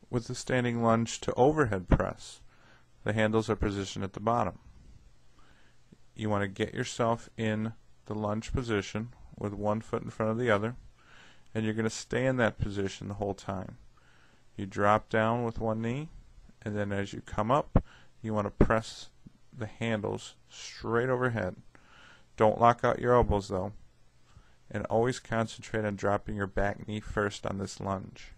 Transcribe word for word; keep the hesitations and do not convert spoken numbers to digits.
with the standing lunge to overhead press. The handles are positioned at the bottom. You want to get yourself in the lunge position with one foot in front of the other, and you're going to stay in that position the whole time. You drop down with one knee, and then as you come up, you want to press the handles straight overhead. Don't lock out your elbows though, and always concentrate on dropping your back knee first on this lunge.